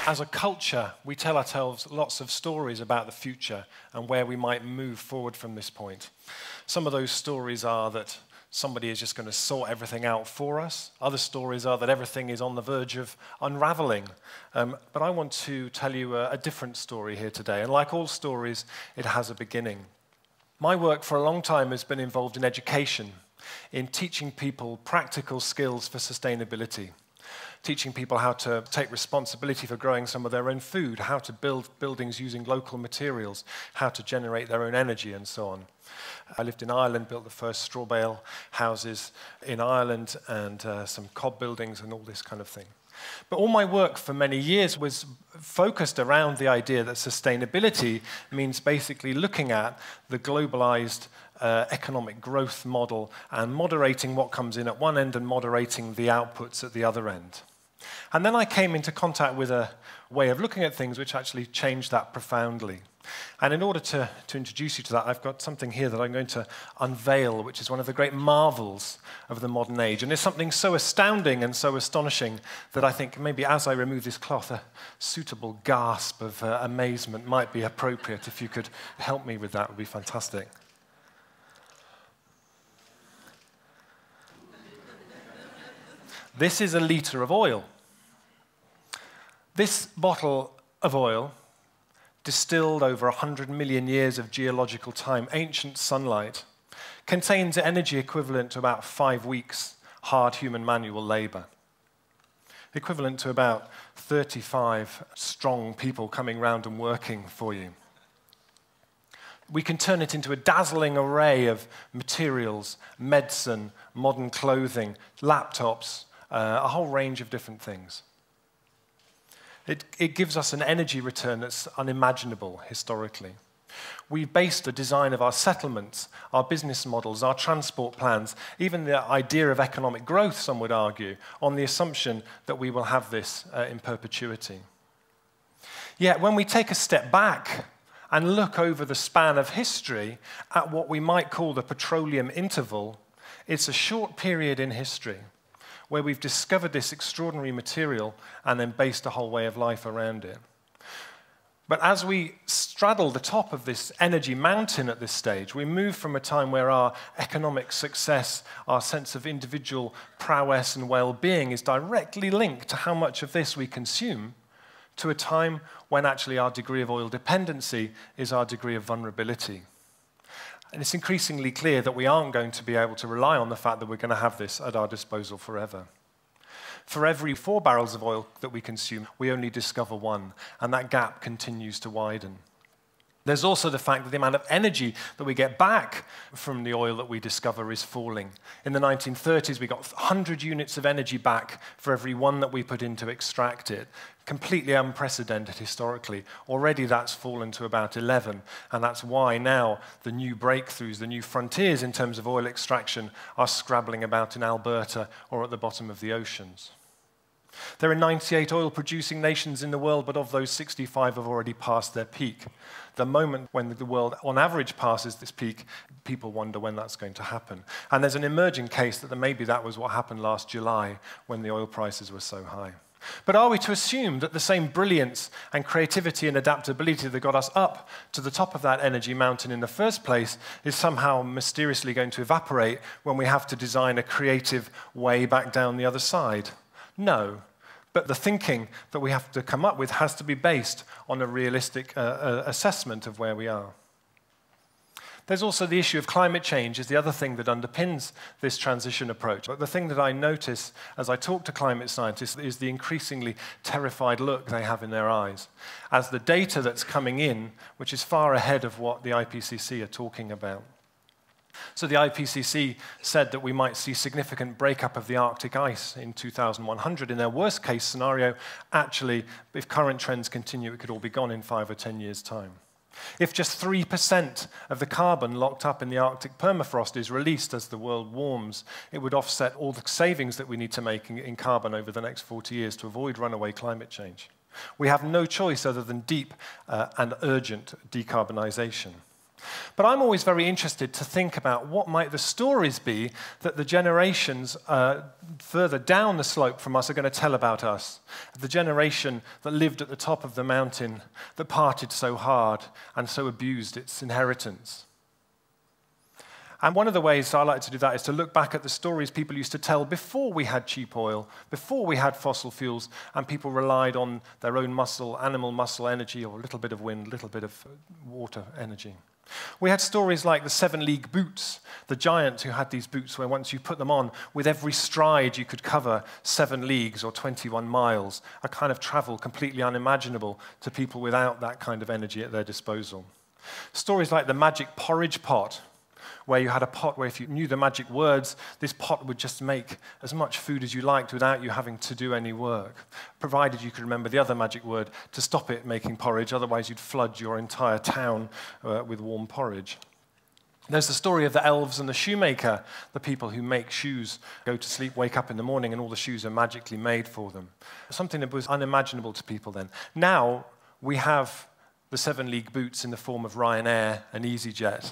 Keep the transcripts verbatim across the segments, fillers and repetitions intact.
As a culture, we tell ourselves lots of stories about the future and where we might move forward from this point. Some of those stories are that somebody is just going to sort everything out for us. Other stories are that everything is on the verge of unraveling. Um, but I want to tell you a, a different story here today. And like all stories, it has a beginning. My work for a long time has been involved in education, in teaching people practical skills for sustainability. Teaching people how to take responsibility for growing some of their own food, how to build buildings using local materials, how to generate their own energy, and so on. I lived in Ireland, built the first straw bale houses in Ireland, and uh, some cob buildings and all this kind of thing. But all my work for many years was focused around the idea that sustainability means basically looking at the globalized uh, economic growth model and moderating what comes in at one end and moderating the outputs at the other end. And then I came into contact with a way of looking at things which actually changed that profoundly. And in order to, to introduce you to that, I've got something here that I'm going to unveil, which is one of the great marvels of the modern age. And it's something so astounding and so astonishing that I think maybe as I remove this cloth, a suitable gasp of uh, amazement might be appropriate. If you could help me with that, it would be fantastic. This is a litre of oil. This bottle of oil, distilled over one hundred million years of geological time, ancient sunlight, contains energy equivalent to about five weeks hard human manual labor, equivalent to about thirty-five strong people coming round and working for you. We can turn it into a dazzling array of materials, medicine, modern clothing, laptops, uh, a whole range of different things. It, it gives us an energy return that's unimaginable historically. We've based the design of our settlements, our business models, our transport plans, even the idea of economic growth, some would argue, on the assumption that we will have this uh, in perpetuity. Yet when we take a step back and look over the span of history at what we might call the petroleum interval, it's a short period in history where we've discovered this extraordinary material and then based a whole way of life around it. But as we straddle the top of this energy mountain at this stage, we move from a time where our economic success, our sense of individual prowess and well-being is directly linked to how much of this we consume, to a time when actually our degree of oil dependency is our degree of vulnerability. And it's increasingly clear that we aren't going to be able to rely on the fact that we're going to have this at our disposal forever. For every four barrels of oil that we consume, we only discover one, and that gap continues to widen. There's also the fact that the amount of energy that we get back from the oil that we discover is falling. In the nineteen thirties, we got one hundred units of energy back for every one that we put in to extract it. Completely unprecedented historically. Already that's fallen to about eleven, and that's why now the new breakthroughs, the new frontiers in terms of oil extraction are scrabbling about in Alberta or at the bottom of the oceans. There are ninety-eight oil-producing nations in the world, but of those, sixty-five have already passed their peak. The moment when the world, on average, passes this peak, people wonder when that's going to happen. And there's an emerging case that maybe that was what happened last July when the oil prices were so high. But are we to assume that the same brilliance and creativity and adaptability that got us up to the top of that energy mountain in the first place is somehow mysteriously going to evaporate when we have to design a creative way back down the other side? No, but the thinking that we have to come up with has to be based on a realistic uh, uh, assessment of where we are. There's also the issue of climate change is the other thing that underpins this transition approach. But the thing that I notice as I talk to climate scientists is the increasingly terrified look they have in their eyes as the data that's coming in, which is far ahead of what the I P C C are talking about. So the I P C C said that we might see significant breakup of the Arctic ice in two thousand one hundred. In their worst-case scenario, actually, if current trends continue, it could all be gone in five or ten years' time. If just three percent of the carbon locked up in the Arctic permafrost is released as the world warms, it would offset all the savings that we need to make in, in carbon over the next forty years to avoid runaway climate change. We have no choice other than deep uh, and urgent decarbonization. But I'm always very interested to think about what might the stories be that the generations uh, further down the slope from us are going to tell about us. The generation that lived at the top of the mountain, that partied so hard and so abused its inheritance. And one of the ways I like to do that is to look back at the stories people used to tell before we had cheap oil, before we had fossil fuels, and people relied on their own muscle, animal muscle energy, or a little bit of wind, a little bit of water energy. We had stories like the seven-league boots, the giant who had these boots where once you put them on, with every stride you could cover seven leagues or twenty-one miles, a kind of travel completely unimaginable to people without that kind of energy at their disposal. Stories like the magic porridge pot, where you had a pot where if you knew the magic words, this pot would just make as much food as you liked without you having to do any work, provided you could remember the other magic word to stop it making porridge, otherwise you'd flood your entire town uh, with warm porridge. There's the story of the elves and the shoemaker, the people who make shoes, go to sleep, wake up in the morning, and all the shoes are magically made for them. Something that was unimaginable to people then. Now we have the seven-league boots in the form of Ryanair and EasyJet.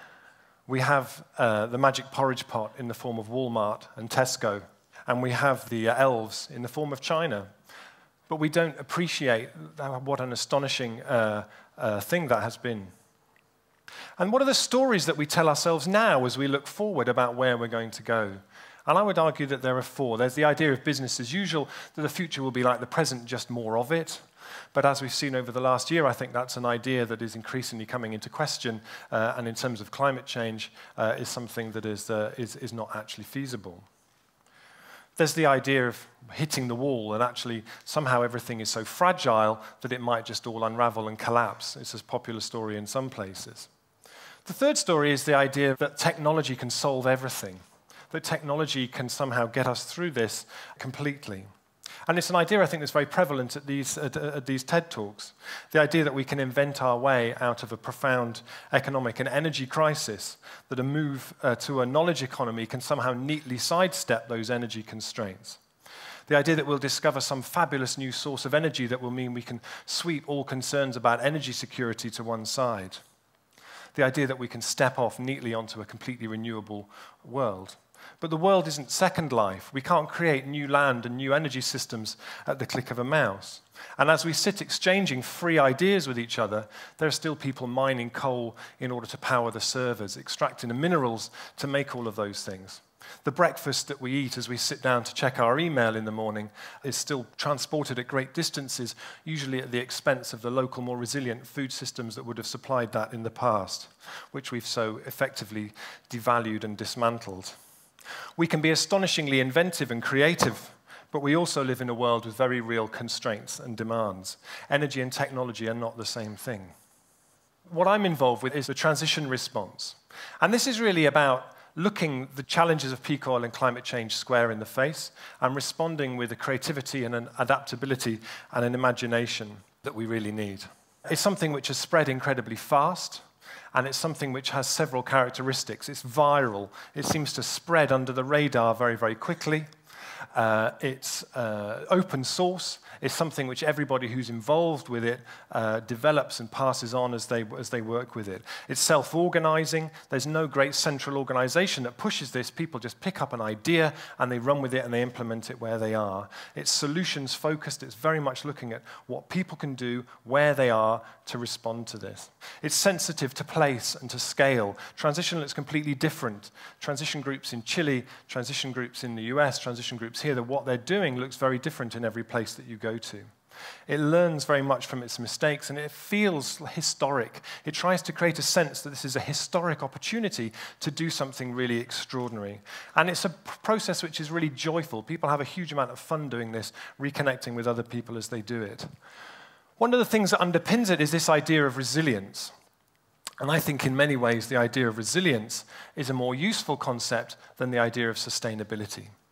We have uh, the magic porridge pot in the form of Walmart and Tesco, and we have the uh, elves in the form of China. But we don't appreciate what an astonishing uh, uh, thing that has been. And what are the stories that we tell ourselves now as we look forward about where we're going to go? And I would argue that there are four. There's the idea of business as usual, that the future will be like the present, just more of it. But as we've seen over the last year, I think that's an idea that is increasingly coming into question, uh, and in terms of climate change, uh, is something that is, uh, is, is not actually feasible. There's the idea of hitting the wall, and actually somehow everything is so fragile that it might just all unravel and collapse. It's a popular story in some places. The third story is the idea that technology can solve everything, that technology can somehow get us through this completely. And it's an idea, I think, that's very prevalent at these, at, at these TED Talks, the idea that we can invent our way out of a profound economic and energy crisis, that a move uh, to a knowledge economy can somehow neatly sidestep those energy constraints. The idea that we'll discover some fabulous new source of energy that will mean we can sweep all concerns about energy security to one side. The idea that we can step off neatly onto a completely renewable world. But the world isn't Second Life. We can't create new land and new energy systems at the click of a mouse. And as we sit exchanging free ideas with each other, there are still people mining coal in order to power the servers, extracting the minerals to make all of those things. The breakfast that we eat as we sit down to check our email in the morning is still transported at great distances, usually at the expense of the local, more resilient food systems that would have supplied that in the past, which we've so effectively devalued and dismantled. We can be astonishingly inventive and creative, but we also live in a world with very real constraints and demands. Energy and technology are not the same thing. What I'm involved with is the transition response. And this is really about looking the challenges of peak oil and climate change square in the face and responding with a creativity and an adaptability and an imagination that we really need. It's something which has spread incredibly fast. And it's something which has several characteristics. It's viral. It seems to spread under the radar very, very quickly. Uh, it's uh, open source. It's something which everybody who's involved with it uh, develops and passes on as they, as they work with it. It's self-organizing. There's no great central organization that pushes this. People just pick up an idea and they run with it and they implement it where they are. It's solutions-focused. It's very much looking at what people can do where they are to respond to this. It's sensitive to place and to scale. Transition looks completely different. Transition groups in Chile, transition groups in the U S, transition groups here, that what they're doing looks very different in every place that you go to. It learns very much from its mistakes, and it feels historic. It tries to create a sense that this is a historic opportunity to do something really extraordinary. And it's a process which is really joyful. People have a huge amount of fun doing this, reconnecting with other people as they do it. One of the things that underpins it is this idea of resilience. And I think in many ways the idea of resilience is a more useful concept than the idea of sustainability.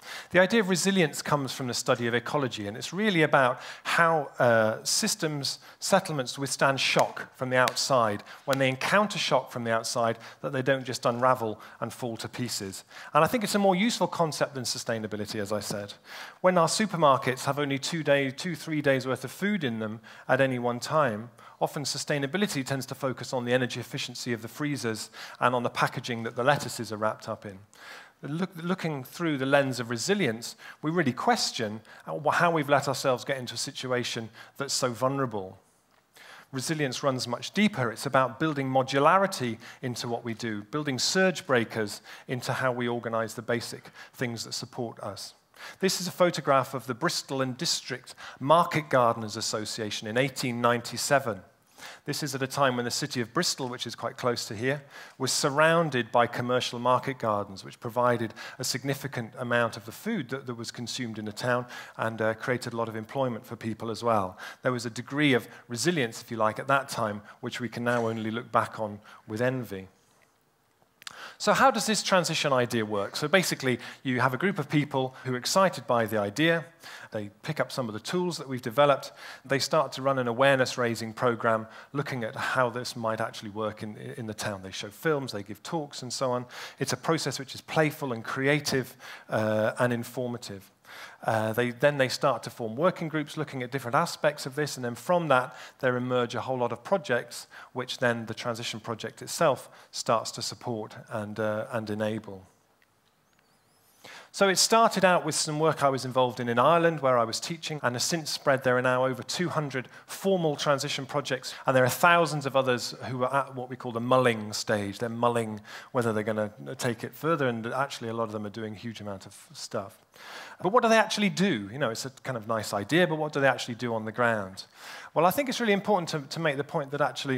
The idea of resilience comes from the study of ecology, and it's really about how uh, systems, settlements withstand shock from the outside. When they encounter shock from the outside, that they don't just unravel and fall to pieces. And I think it's a more useful concept than sustainability, as I said. When our supermarkets have only two, day, two, three days worth of food in them at any one time, often sustainability tends to focus on the energy efficiency of the freezers and on the packaging that the lettuces are wrapped up in. Look, looking through the lens of resilience, we really question how we've let ourselves get into a situation that's so vulnerable. Resilience runs much deeper. It's about building modularity into what we do, building surge breakers into how we organize the basic things that support us. This is a photograph of the Bristol and District Market Gardeners Association in eighteen ninety-seven. This is at a time when the city of Bristol, which is quite close to here, was surrounded by commercial market gardens, which provided a significant amount of the food that, that was consumed in the town and uh, created a lot of employment for people as well. There was a degree of resilience, if you like, at that time, which we can now only look back on with envy. So how does this transition idea work? So basically, you have a group of people who are excited by the idea. They pick up some of the tools that we've developed. They start to run an awareness-raising program looking at how this might actually work in, in the town. They show films, they give talks, and so on. It's a process which is playful and creative uh, and informative. Uh, they, then they start to form working groups looking at different aspects of this, and then from that, there emerge a whole lot of projects, which then the transition project itself starts to support and, uh, and enable. So it started out with some work I was involved in in Ireland, where I was teaching, and has since spread. There are now over two hundred formal transition projects, and there are thousands of others who are at what we call the mulling stage. They're mulling whether they're going to take it further, and actually a lot of them are doing a huge amount of stuff. But what do they actually do? You know, it's a kind of nice idea, but what do they actually do on the ground? Well, I think it's really important to, to make the point that actually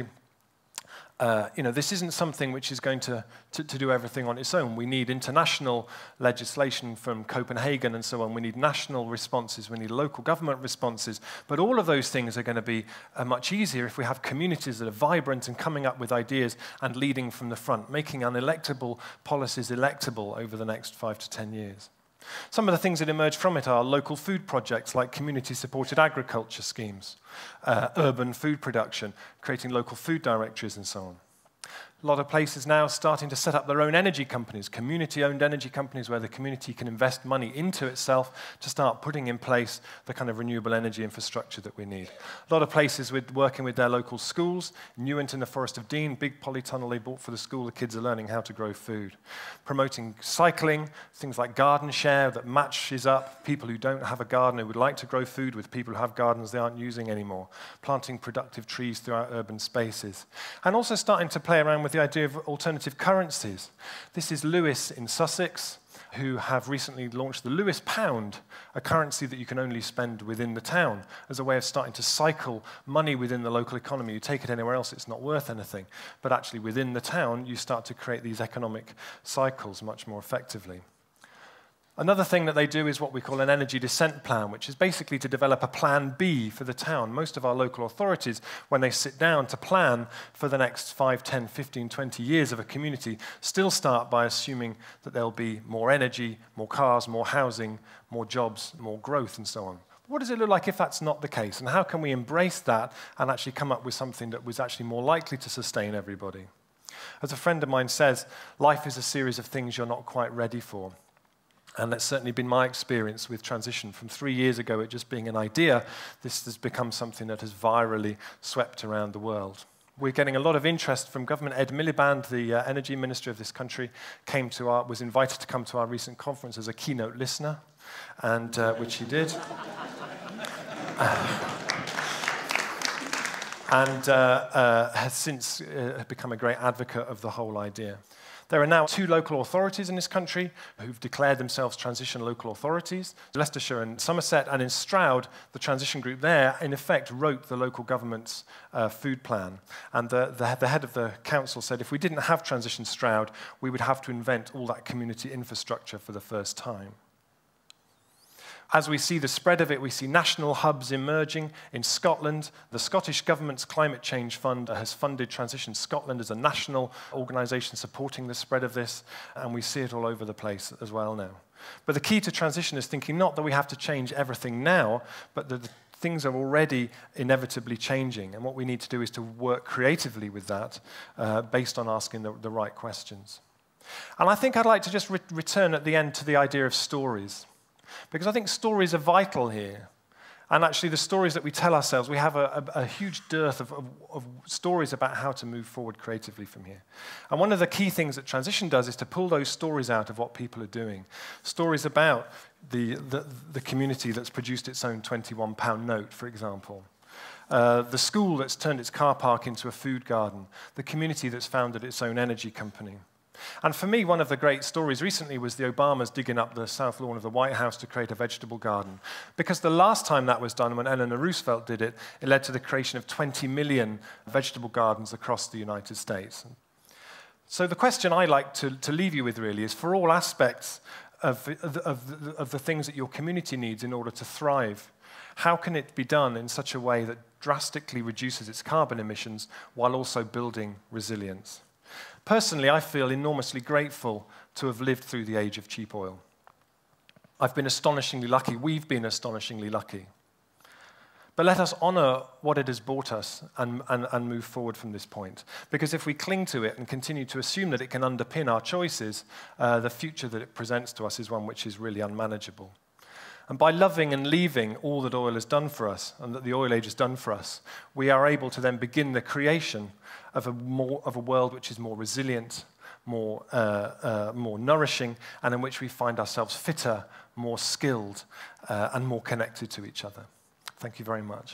Uh, you know, this isn't something which is going to, to, to do everything on its own. We need international legislation from Copenhagen and so on. We need national responses. We need local government responses. But all of those things are going to be uh, much easier if we have communities that are vibrant and coming up with ideas and leading from the front, making unelectable policies electable over the next five to ten years. Some of the things that emerge from it are local food projects like community-supported agriculture schemes, uh, urban food production, creating local food directories and so on. A lot of places now starting to set up their own energy companies, community-owned energy companies where the community can invest money into itself to start putting in place the kind of renewable energy infrastructure that we need. A lot of places with working with their local schools. Newent in the Forest of Dean, big polytunnel they bought for the school. The kids are learning how to grow food. Promoting cycling, things like garden share that matches up people who don't have a garden who would like to grow food with people who have gardens they aren't using anymore. Planting productive trees throughout urban spaces. And also starting to play around with the idea of alternative currencies. This is Lewes in Sussex, who have recently launched the Lewes Pound, a currency that you can only spend within the town, as a way of starting to cycle money within the local economy. You take it anywhere else, it's not worth anything. But actually within the town, you start to create these economic cycles much more effectively. Another thing that they do is what we call an energy descent plan, which is basically to develop a plan B for the town. Most of our local authorities, when they sit down to plan for the next five, ten, fifteen, twenty years of a community, still start by assuming that there'll be more energy, more cars, more housing, more jobs, more growth, and so on. What does it look like if that's not the case? And how can we embrace that and actually come up with something that was actually more likely to sustain everybody? As a friend of mine says, life is a series of things you're not quite ready for. And that's certainly been my experience with transition. From three years ago, it just being an idea, this has become something that has virally swept around the world. We're getting a lot of interest from government. Ed Miliband, the uh, energy minister of this country, came to our, was invited to come to our recent conference as a keynote listener, and uh, which he did. and uh, uh, has since uh, become a great advocate of the whole idea. There are now two local authorities in this country who've declared themselves transition local authorities, Leicestershire and Somerset, and in Stroud, the transition group there, in effect, wrote the local government's uh, food plan. And the, the, the head of the council said if we didn't have Transition Stroud, we would have to invent all that community infrastructure for the first time. As we see the spread of it, we see national hubs emerging in Scotland. The Scottish Government's Climate Change Fund has funded Transition Scotland as a national organisation supporting the spread of this, and we see it all over the place as well now. But the key to transition is thinking not that we have to change everything now, but that the things are already inevitably changing, and what we need to do is to work creatively with that uh, based on asking the, the right questions. And I think I'd like to just re return at the end to the idea of stories. Because I think stories are vital here. And actually, the stories that we tell ourselves, we have a, a, a huge dearth of, of, of stories about how to move forward creatively from here. And one of the key things that transition does is to pull those stories out of what people are doing. Stories about the, the, the community that's produced its own twenty-one pound note, for example. Uh, the school that's turned its car park into a food garden. The community that's founded its own energy company. And for me, one of the great stories recently was the Obamas digging up the south lawn of the White House to create a vegetable garden. Because the last time that was done, when Eleanor Roosevelt did it, it led to the creation of twenty million vegetable gardens across the United States. So the question I like to, to leave you with really is, for all aspects of, of, of, the, of the things that your community needs in order to thrive, how can it be done in such a way that drastically reduces its carbon emissions while also building resilience? Personally, I feel enormously grateful to have lived through the age of cheap oil. I've been astonishingly lucky. We've been astonishingly lucky. But let us honor what it has brought us and, and, and move forward from this point. Because if we cling to it and continue to assume that it can underpin our choices, uh, the future that it presents to us is one which is really unmanageable. And by loving and leaving all that oil has done for us, and that the oil age has done for us, we are able to then begin the creation of a, more, of a world which is more resilient, more, uh, uh, more nourishing, and in which we find ourselves fitter, more skilled, uh, and more connected to each other. Thank you very much.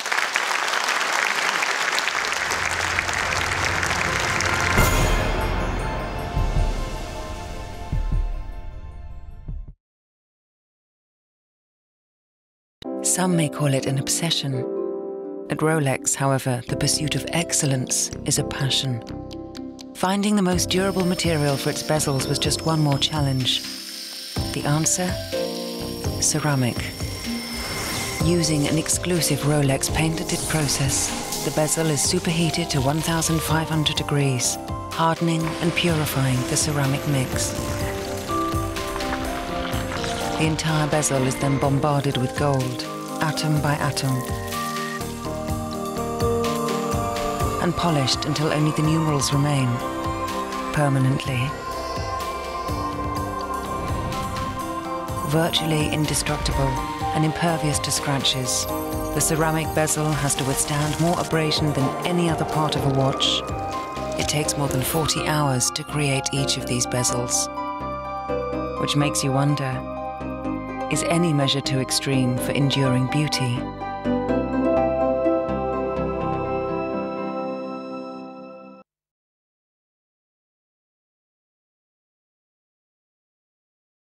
Some may call it an obsession. At Rolex, however, the pursuit of excellence is a passion. Finding the most durable material for its bezels was just one more challenge. The answer? Ceramic. Using an exclusive Rolex patented process, the bezel is superheated to one thousand five hundred degrees, hardening and purifying the ceramic mix. The entire bezel is then bombarded with gold, atom by atom, and polished until only the numerals remain, permanently. Virtually indestructible and impervious to scratches, the ceramic bezel has to withstand more abrasion than any other part of a watch. It takes more than forty hours to create each of these bezels, which makes you wonder, is any measure too extreme for enduring beauty?